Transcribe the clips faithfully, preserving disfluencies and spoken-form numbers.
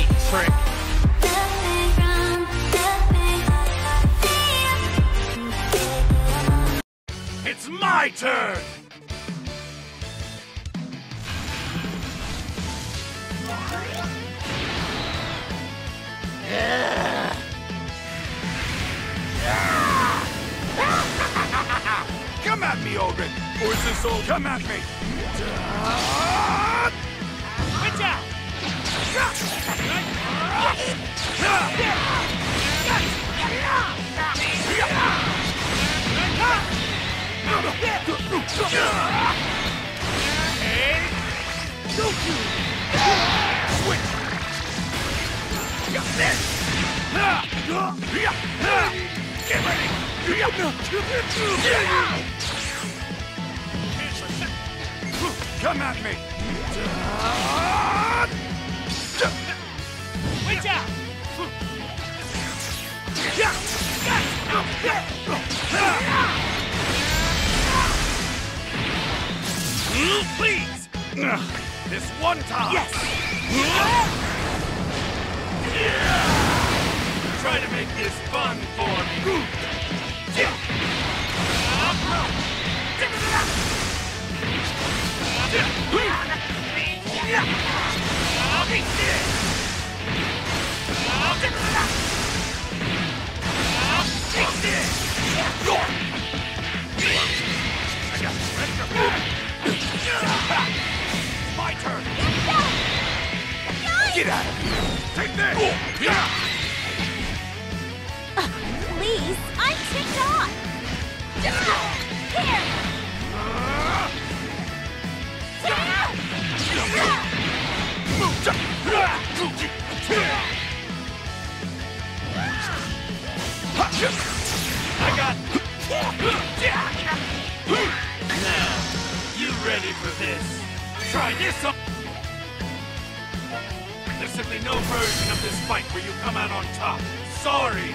cheap trick. It's my turn! Come at me, Ogre! Or is this all? Come at me! Watch out! Switch! Get ready! Come at me! Watch out! Please! This one time! Yes! Try to make this fun for me! My turn! Get out of here! Take this! Uh, please, I'm ticked off! Here! I got... Now, you ready for this? Try this on... There's simply no version of this fight where you come out on top. Sorry!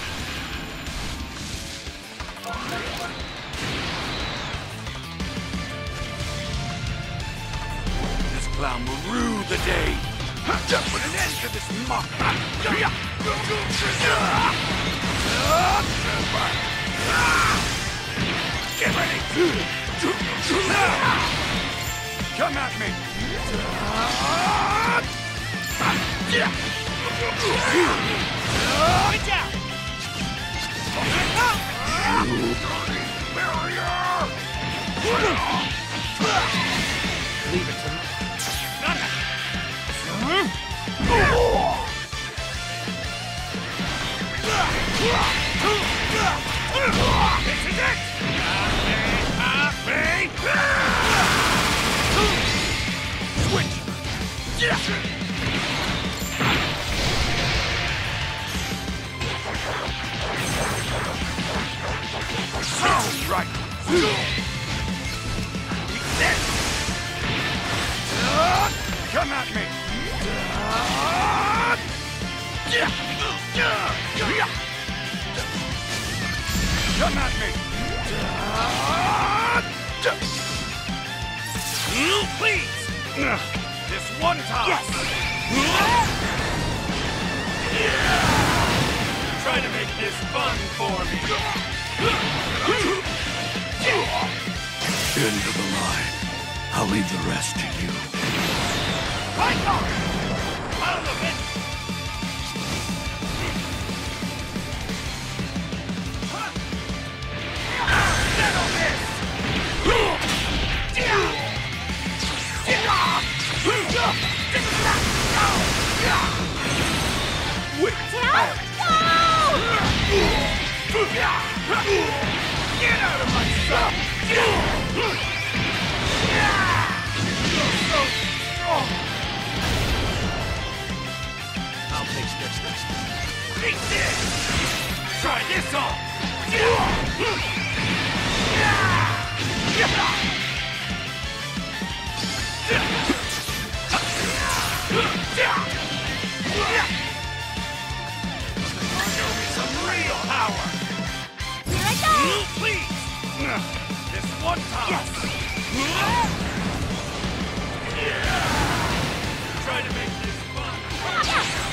This clown will rue the day. Just put an end to this mock. Get ready! Come at me! Watch out! Leave it to me. This is it! Switch! Sounds right! Come at me! Come at me! Please! This one time! Yes! Try to make this fun for me! End of the line. I'll leave the rest to you. Right on! Out of it! Settle this! Wait! Down? No! Get out of my sight! You're so strong! I'll take this next. Take this! Try this on! Show me some real power! Here I go! Please! This one time! Yes! Try to make this fun!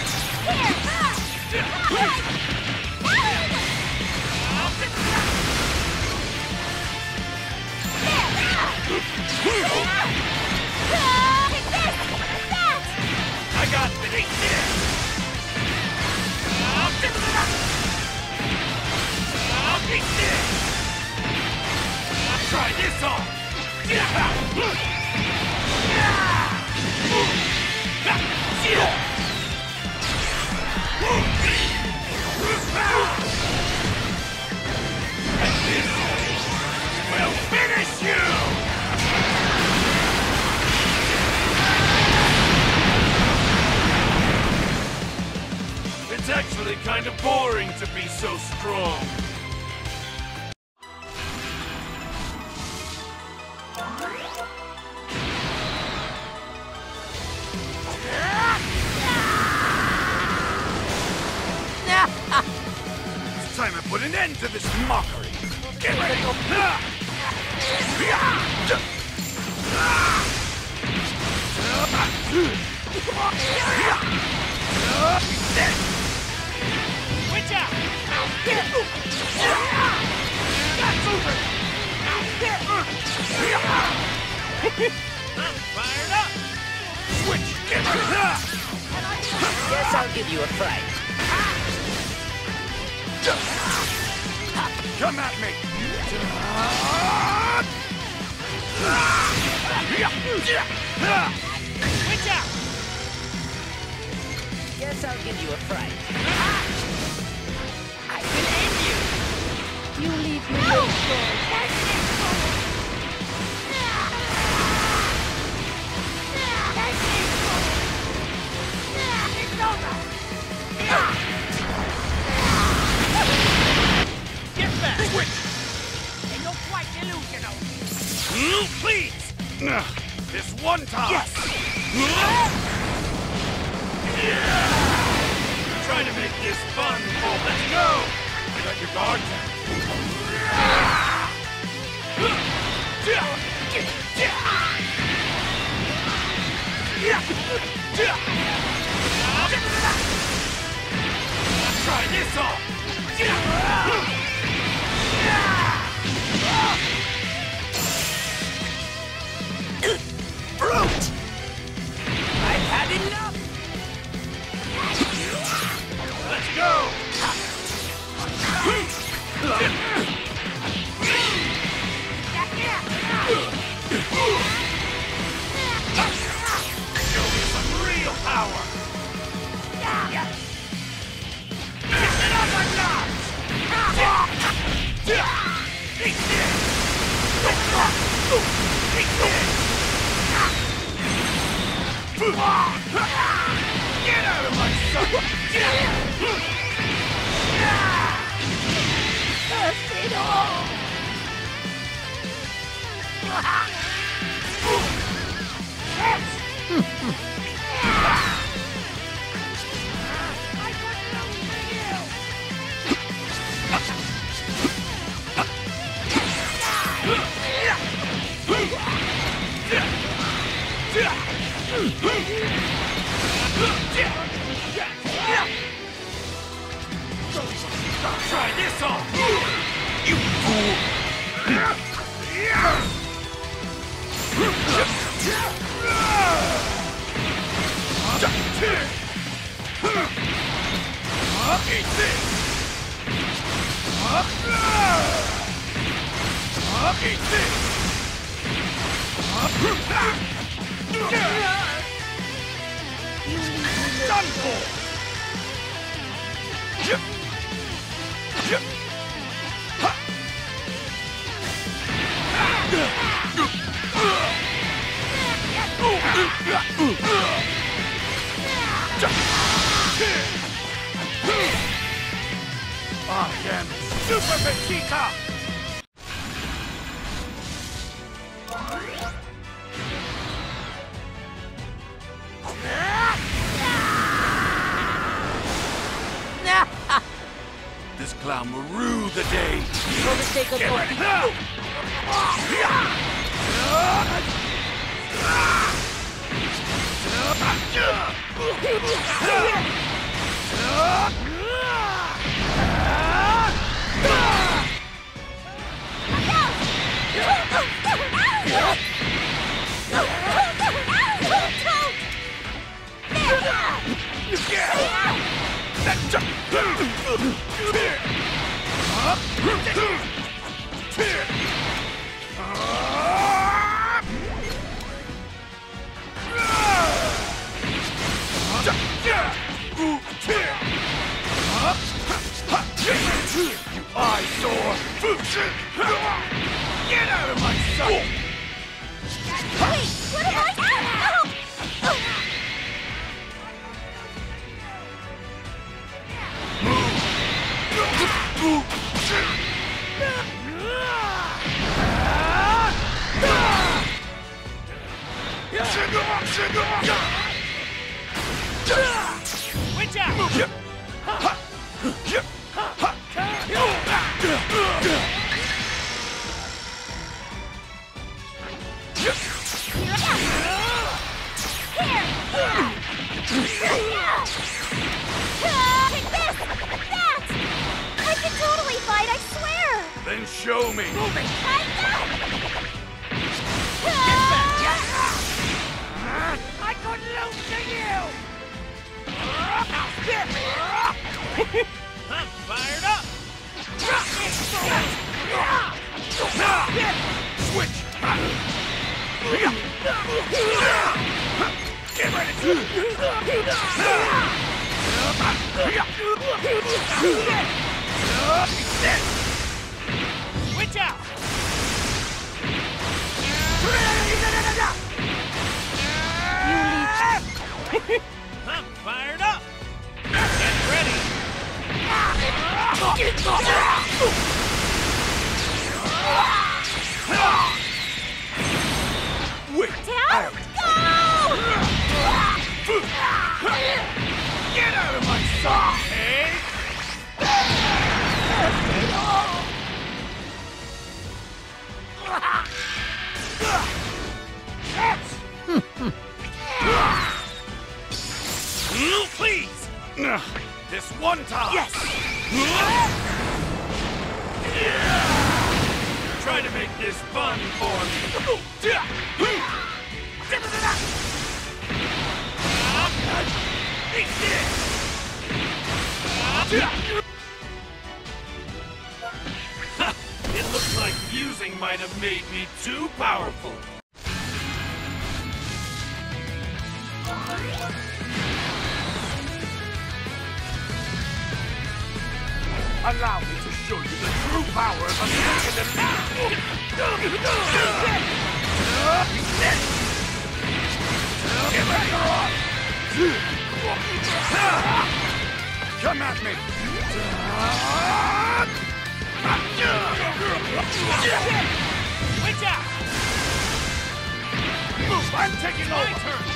It's actually kind of boring to be so strong. It's time to put an end to this mockery. Get ready. Switch out! That's over. I'm fired up! Switch. Get ready. Guess I'll give you a fright. Come at me. Switch out! Guess I'll give you a fright. I will end you! You leave me alone. Get back! Switch. And you're quite delusional! Please. This one time. Yes! Trying to make this fun. Oh, let's go. You got your guard Try this on. Brute! I've had enough! Let's go. Show me some real power. Get it up a notch. Eat this. Eat this. Get out of my sight! That's it all. Try this on! You fool! Eat this! Eat this! Done for! I am Super Vegeta! This clown will rue the day. For the sake of Get your ready. people. You eyesore! Get out of my sight! Wait, what am I doing? Watch out! Then show me. Move it. I couldn't lose to you! I'm fired up! Switch. Get ready. Switch out! I'm fired up! Get ready! Wait. Down. Go! Get out of my sight. Hey! Please. This one time. Yes! Try to make this fun for me. Eat this. It looks like fusing might have made me too powerful. Allow me to show you the true power of a second elite. Get ready, come at me. Switch out! I'm taking My over. turn!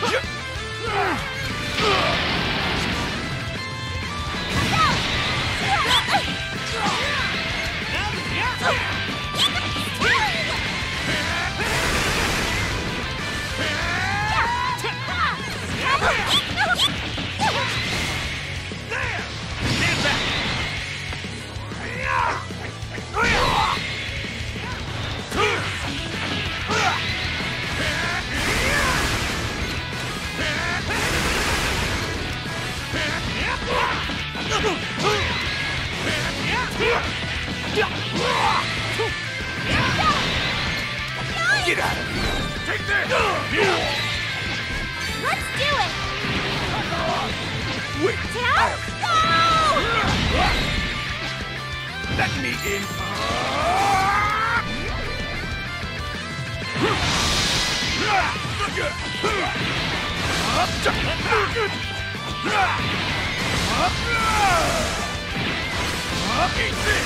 Get out of here! Take this! Let's do it! Wait! Down. Go! Let me in! Eat this!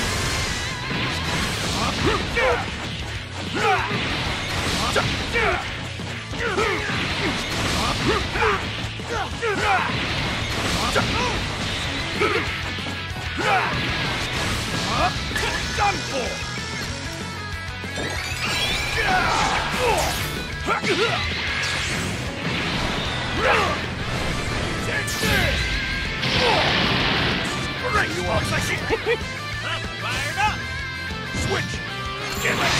Done for! Take this! Bring you up, Sexy! I'm fired up! Switch! Get ready!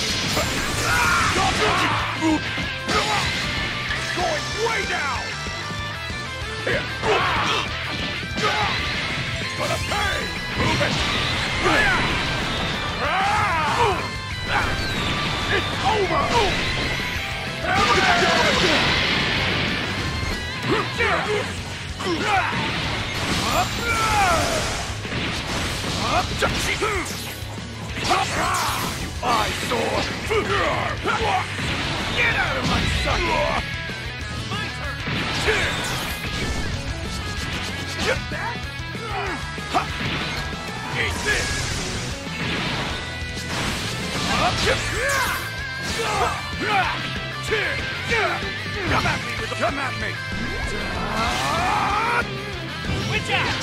Going way down! Here! Gonna pay! Move it! It's over! You eyesore! Get out of my sight! My turn! Get that! Eat this! Come at me with the... Come at me! Switch out!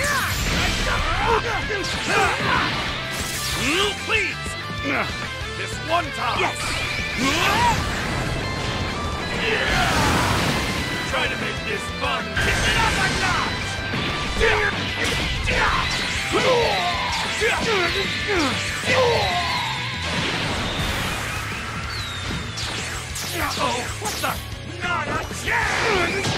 Please! This one time! Yes! Try to make this fun! Kick it up a notch! Oh, what the? Not a chance!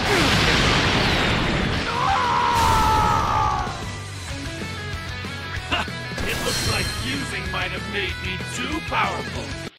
It looks like fusing might have made me too powerful.